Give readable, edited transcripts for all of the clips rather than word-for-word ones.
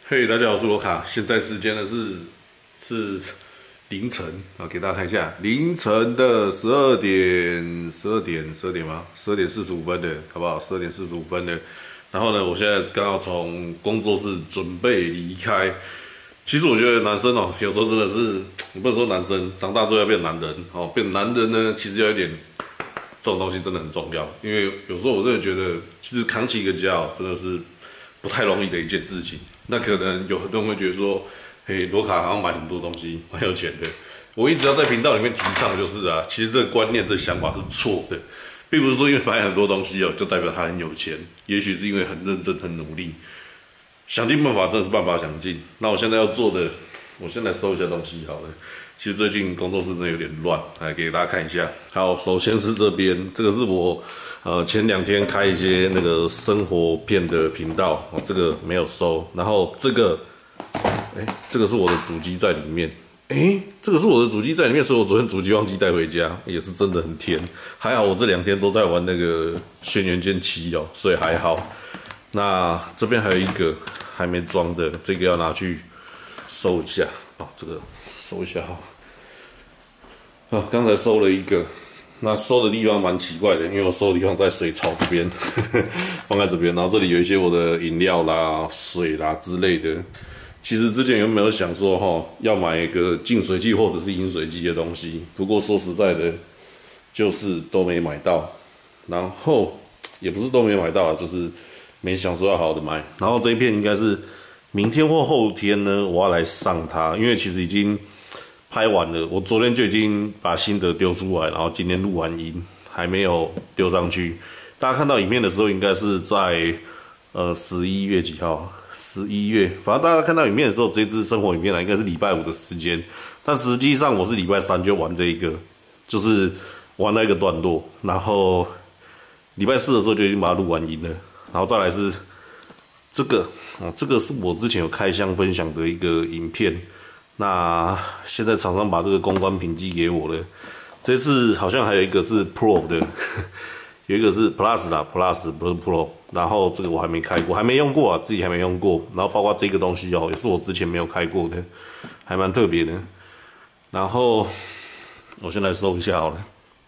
嘿，大家好，我是罗卡。现在时间呢是凌晨啊，给大家看一下，凌晨的十二点吗？12点45分的，好不好？12点45分的。然后呢，我现在刚好从工作室准备离开。其实我觉得男生哦，有时候真的是，你不能说男生长大之后要变男人哦，变男人呢，其实要有一点这种东西真的很重要。因为有时候我真的觉得，其实扛起一个家哦，真的是不太容易的一件事情。那可能有很多人会觉得说，嘿，罗卡好像买很多东西，蛮有钱的。我一直要在频道里面提倡的就是啊，其实这个观念、这个想法是错的，并不是说因为买很多东西哦，就代表他很有钱。也许是因为很认真、很努力，想尽办法，真的是办法想尽。那我现在要做的，我先来收一下东西好了。其实最近工作室真的有点乱，来给大家看一下。好，首先是这边，这个是我前2天开一些那个生活片的频道，这个没有收。然后这个，这个是我的主机在里面，这个是我的主机在里面，所以我昨天主机忘记带回家，也是真的很甜。还好我这2天都在玩那个《轩辕剑7》哦，所以还好。那这边还有一个还没装的，这个要拿去收一下哦，这个收一下哈。刚才收了一个，那收的地方蛮奇怪的，因为我收的地方在水槽这边，放在这边，然后这里有一些我的饮料啦、水啦之类的。其实之前有没有想说要买一个净水器或者是饮水机的东西，不过说实在的，就是都没买到。然后也不是都没买到啦，就是没想说要好好的买。然后这一片应该是明天或后天呢，我要来上它，因为其实已经拍完了，我昨天就已经把心得丢出来，然后今天录完音，还没有丢上去。大家看到影片的时候，应该是在11月几号？11月，反正大家看到影片的时候，这支生活影片应该是礼拜5的时间，但实际上我是礼拜3就玩这一个，就是玩那个段落，然后礼拜4的时候就已经把它录完音了，然后再来是这个，这个是我之前有开箱分享的一个影片。那现在厂商把这个公关品寄给我了，这次好像还有一个是 Pro 的，有一个是 Plus 啦 ，Plus 不是 Pro。然后这个我还没开过，还没用过啊，自己还没用过。然后包括这个东西哦，也是我之前没有开过的，还蛮特别的。然后我先来收一下好了，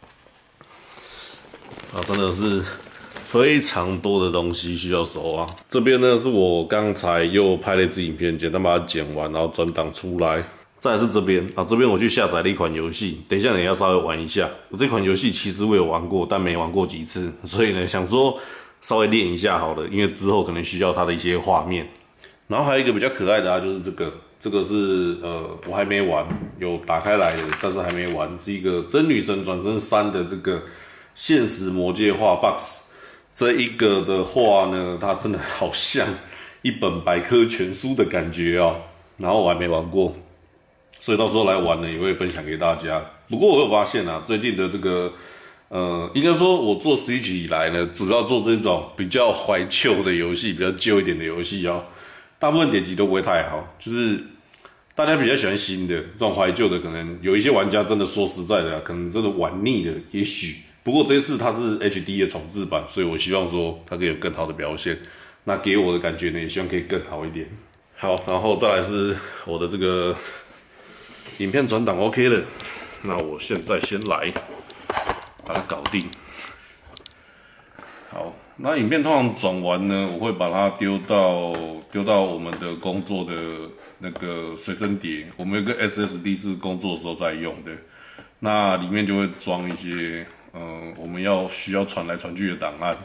真的是非常多的东西需要收啊！这边呢是我刚才又拍了一支影片，简单把它剪完，然后转档出来。再来是这边啊，这边我去下载了一款游戏，等一下你要稍微玩一下。我这款游戏其实我有玩过，但没玩过几次，所以呢想说稍微练一下好了，因为之后可能需要它的一些画面。然后还有一个比较可爱的就是这个是我还没玩，有打开来的，但是还没玩，是一个真女神转生3的这个现实魔界画 box。这一个的话呢，它真的好像一本百科全书的感觉哦。然后我还没玩过，所以到时候来玩呢也会分享给大家。不过我有发现啊，最近的这个应该说我做 Switch 以来呢，主要做这种比较怀旧的游戏，比较旧一点的游戏哦，大部分点击都不会太好，就是大家比较喜欢新的，这种怀旧的可能有一些玩家真的说实在的可能真的玩腻了，也许。不过这一次它是 HD 的重制版，所以我希望说它可以有更好的表现。那给我的感觉呢，也希望可以更好一点。好，然后再来是我的这个影片转档 OK 了，那我现在先来把它搞定。好，那影片通常转完呢，我会把它丢到我们的工作的那个随身碟，我们有个 SSD 是工作的时候在用的，那里面就会装一些我们需要传来传去的档案，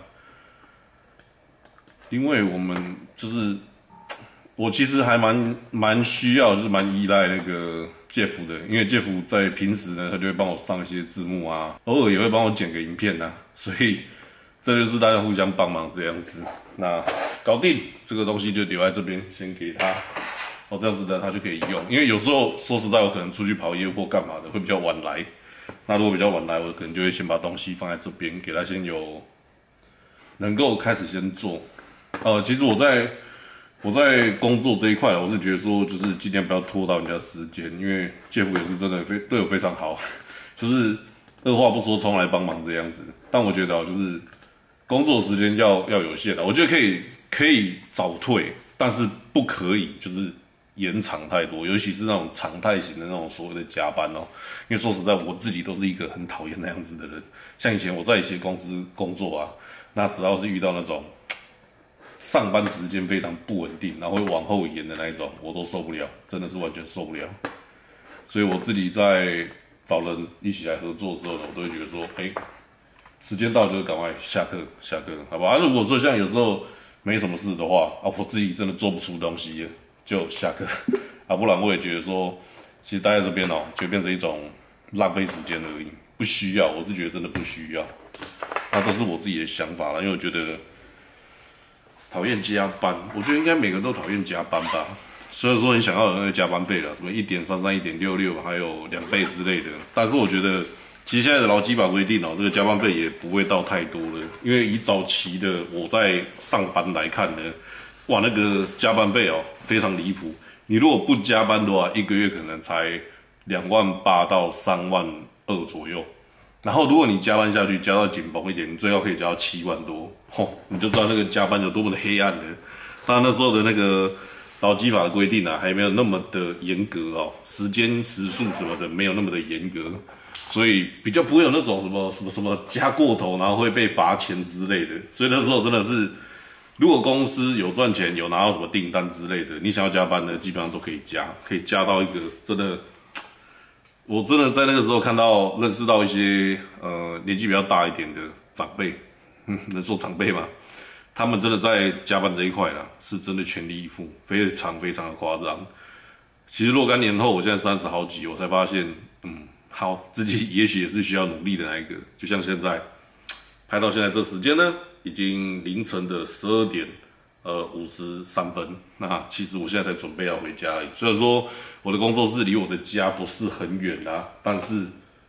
因为我们就是我其实还蛮需要，就是蛮依赖那个Jeff的，因为Jeff在平时呢，他就会帮我上一些字幕啊，偶尔也会帮我剪个影片啊，所以这就是大家互相帮忙这样子。那搞定这个东西就留在这边，先给他，这样子的他就可以用。因为有时候说实在，我可能出去跑业务或干嘛的，会比较晚来。那如果比较晚来，我可能就会先把东西放在这边，给他先能够开始先做。其实我在工作这一块，我是觉得说，就是尽量不要拖到人家时间，因为Jeff也是真的对我非常好，就是二话不说冲来帮忙这样子。但我觉得就是工作时间要有限的，我觉得可以早退， 但是不可以就是延长太多，尤其是那种常态型的那种所谓的加班哦。因为说实在，我自己都是一个很讨厌那样子的人。像以前我在一些公司工作啊，那只要是遇到那种上班时间非常不稳定，然后会往后延的那一种，我都受不了，真的是完全受不了。所以我自己在找人一起来合作的时候呢，我都会觉得说，时间到就赶快下课，好吧？如果说像有时候没什么事的话，我自己真的做不出东西，就下课不然我也觉得说，其实待在这边就变成一种浪费时间而已，不需要，我是觉得真的不需要。那这是我自己的想法啦，因为我觉得讨厌加班，我觉得应该每个人都讨厌加班吧。所以说你想要有那个加班费了，什么1.33、1.66，还有2倍之类的。但是我觉得，其实现在的劳基法规定这个加班费也不会到太多了。因为以早期的我在上班来看呢，哇，那个加班费非常离谱。你如果不加班的话，一个月可能才28000到32000左右。然后如果你加班下去，加到紧绷一点，你最高可以加到7万多。你就知道那个加班有多么的黑暗了。当然那时候的那个劳基法的规定还没有那么的严格时间时数什么的没有那么的严格，所以比较不会有那种什么加过头然后会被罚钱之类的。所以那时候真的是，如果公司有赚钱有拿到什么订单之类的，你想要加班的基本上都可以加，可以加到一个真的，我真的在那个时候认识到一些年纪比较大一点的长辈，能说长辈吗？他们真的在加班这一块啦，是真的全力以赴，非常非常的夸张。其实若干年后，我现在30好几，我才发现，好，自己也许也是需要努力的那一个。就像现在拍到现在这时间呢，已经凌晨的12点53分。那其实我现在才准备要回家而已。虽然说我的工作室离我的家不是很远啦，但是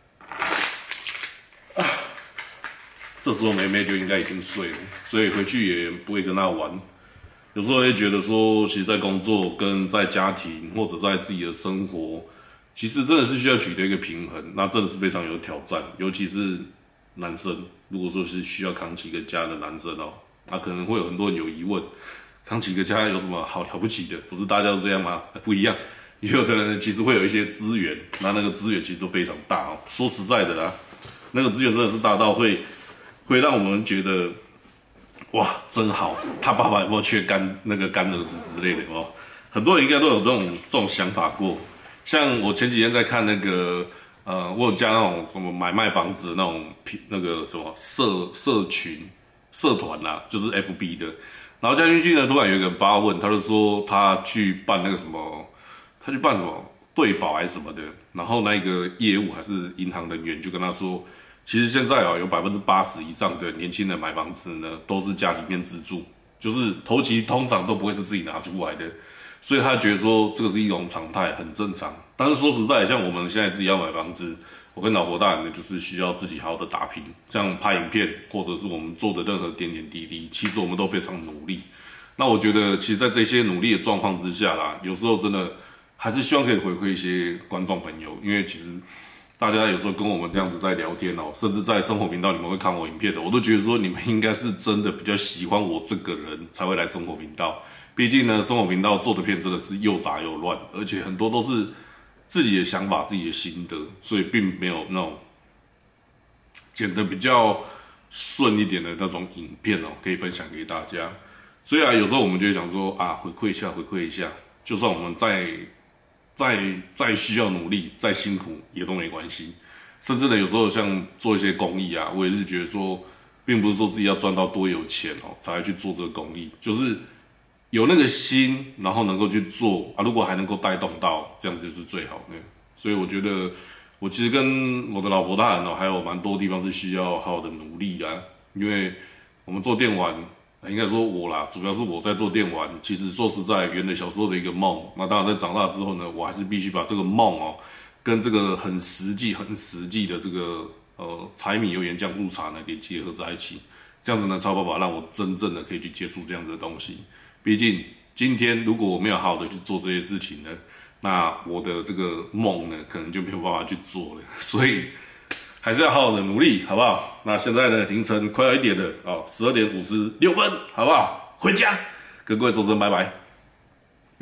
这时候妹妹就应该已经睡了，所以回去也不会跟她玩。有时候会觉得说，其实，在工作跟在家庭或者在自己的生活，其实真的是需要取得一个平衡，那真的是非常有挑战。尤其是男生，如果说是需要扛起一个家的男生那可能会有很多人有疑问，扛起一个家有什么好了不起的？不是大家都这样吗？不一样，也有的人其实会有一些资源，那个资源其实都非常大说实在的啦，那个资源真的是大到会让我们觉得，哇，真好！他爸爸有没有缺干儿子之类的很多人应该都有这种想法过。像我前几天在看那个我有加那种什么买卖房子的那个什么社群社团啦，就是 FB 的。然后加进去呢，突然有一个人发问，他就说他去办那个什么，他去办什么对保还是什么的。然后那个业务还是银行人员就跟他说，其实现在有80%以上的年轻人买房子呢，都是家里面自住，就是头期通常都不会是自己拿出来的，所以他觉得说这个是一种常态，很正常。但是说实在，像我们现在自己要买房子，我跟老婆大人呢，就是需要自己好好的打拼，像拍影片或者是我们做的任何点点滴滴，其实我们都非常努力。那我觉得，其实，在这些努力的状况之下啦，有时候真的还是希望可以回馈一些观众朋友，因为其实大家有时候跟我们这样子在聊天甚至在生活频道你们会看我影片的，我都觉得说你们应该是真的比较喜欢我这个人才会来生活频道。毕竟呢，生活频道做的片真的是又杂又乱，而且很多都是自己的想法、自己的心得，所以并没有那种剪得比较顺一点的那种影片可以分享给大家。所以有时候我们就会想说回馈一下，就算我们再需要努力、再辛苦也都没关系。甚至呢，有时候像做一些公益我也是觉得说，并不是说自己要赚到多有钱才会去做这个公益，就是有那个心，然后能够去做如果还能够带动到，这样子就是最好的。所以我觉得，我其实跟我的老婆大人还有蛮多地方是需要好好的努力的，因为我们做电玩。应该说我啦，主要是我在做电玩。其实说实在，圆了小时候的一个梦。那当然在长大之后呢，我还是必须把这个梦跟这个很实际的这个柴米油盐酱醋茶呢给结合在一起。这样子呢，才有办法让我真正的可以去接触这样子的东西。毕竟今天如果我没有好好的去做这些事情呢，那我的这个梦呢，可能就没有办法去做了。所以还是要好好的努力，好不好？那现在呢，凌晨快要1点了12点56分，好不好？回家，跟各位说声拜拜。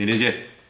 明天见。